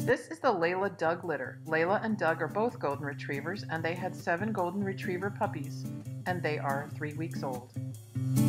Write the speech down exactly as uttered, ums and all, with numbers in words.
This is the Layla Doug litter. Layla and Doug are both golden retrievers, and they had seven golden retriever puppies, and they are three weeks old.